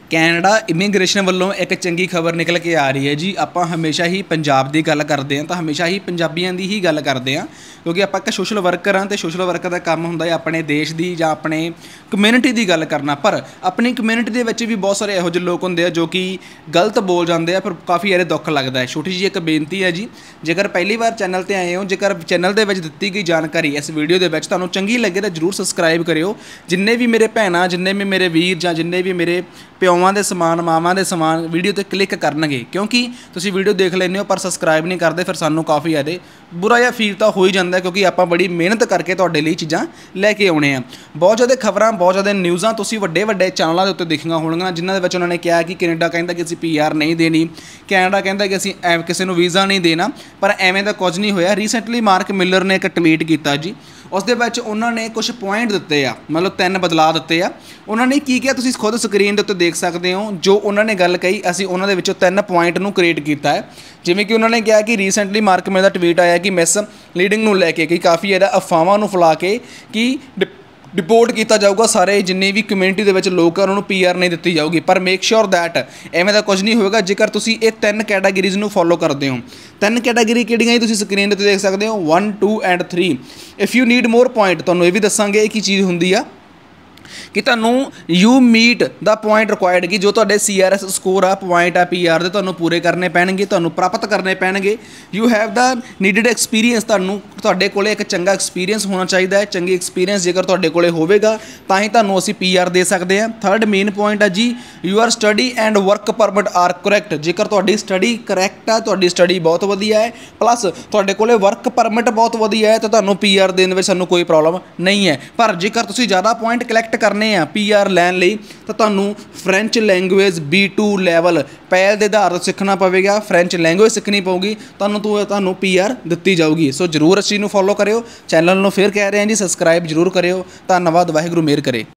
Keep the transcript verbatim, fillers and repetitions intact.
Canada immigration वालों एक चंगी खबर निकल के आ रही है जी। आप हमेशा ही पंजाब की गल करते हैं तो हमेशा ही पंजाबियों की ही गल करते हैं, क्योंकि आप एक सोशल वर्कर हाँ तो सोशल वर्कर का काम होंदा है अपने देश की या अपने कम्यूनिटी की गल करना। पर अपनी कम्यूनिटी के विच भी बहुत सारे इहो जिहे लोग होंदे जो कि गलत बोल जाते हैं, पर काफ़ी यार दुख लगता है। छोटी जी एक बेनती है जी, जेकर पहली बार चैनल पर आए हो, जेकर चैनल के विच दित्ती गई जानकारी इस वीडियो के विच तुहानूं चंगी लगे तो जरूर सबसक्राइब करियो। जिन्ने भी मेरे भैणां, जिन्ने भी मेरे वीर जां जिन्ने भी मेरे प्योवां दे समान मावां दे समान वीडियो ते क्लिक करनगे, क्योंकि तुसीं वीडियो देख लैंदे हो पर सबसक्राइब नहीं करते, फिर सानूं काफ़ी ज़्यादा बुरा जिहा फील तो हो ही जाता है, क्योंकि आपां बड़ी मेहनत करके तुहाडे लई चीज़ां लैके आउणे आ। बहुत ज़्यादा खबरां, बहुत ज़्यादा न्यूज़ां तुसीं वड्डे वड्डे चैनलों के उत्ते देखीआं होणगीआं, जिन्हां दे विच उन्होंने कहा कि कैनेडा कहता कि असीं पी आर नहीं देनी, कैनेडा कहता कि असीं ऐ किसी नूं वीज़ा नहीं देना, पर एवें दा कुछ नहीं होया। रीसेंटली मार्क मिलर ने एक ट्वीट किया जी, उस दे विच उन्होंने कुछ पॉइंट दिते आ, मतलब तीन बदलाव दिते आ। उन्होंने की किया तुसीं खुद स्क्रीन के उत्ते देख सकते हो। जो उन्होंने गल कही असीं उन्हां दे विचों तीन पॉइंट नूं क्रिएट किया है। जिवें कि उन्होंने कहा कि रीसेंटली मार्क मिलर दा ट्वीट आया कि मिस लीडिंग नूं लैके कि काफ़ी ज़्यादा अफवाहां नूं फैला के कि डिपोर्ट किया जाऊगा, सारे जिन्ने भी कम्यूनिटी के विच लोग उन्होंने पी आर नहीं दी जाऊगी। पर मेक श्योर दैट एवें दा कुछ नहीं होएगा जेकर तुसीं ये तीन कैटागरीज़ नूं फॉलो करते हो। तीन कैटागरी किहड़ियां तुसीं स्क्रीन ते देख सकते हो, one two and three. If you need more point तुहानूं ये भी दसांगे कि चीज़ हुंदी आ कि तुहानूं you meet the point required, कि जो तुहाडे सी आर एस स्कोर आ, पॉइंट आ पी आर दे तुहानूं पूरे करने पैणगे, तुहानूं प्राप्त करने पैणगे। You have the needed experience, तुहानूं तुहाडे कोले एक चंगा एक्सपीरियंस होना चाहिए है। चंगी एक्सपीरियंस जेकर तुहाडे कोले होवेगा तां ही तुहानूं असीं पी आर दे सकते हैं। थर्ड मेन पॉइंट है जी, you are study and work permit are correct, जेकर तुहाडी स्टडी करैक्ट आ, तुहाडी स्टडी बहुत वधिया है, प्लस तुहाडे कोले वर्क परमिट बहुत वधिया है, तो तुहानूं पी आर देण विच सानूं कोई प्रॉब्लम नहीं है। पर जेकर तुसीं ज़्यादा पॉइंट कलैक्ट करने आ पी आर लैन लई तो तुहानूं French language B two level पहल के आधार पर सीखना पवेगा। फ्रेंच लैंगुएज सीखनी पऊगी, तुहानूं तो तुहानूं पी आर दित्ती जाऊगी। सो जरूर इस चीज़ नूं फॉलो करियो। चैनल नूं फिर कह रहे हैं जी सबसक्राइब जरूर करियो। धन्नवाद, वाहिगुरू मेहर करे।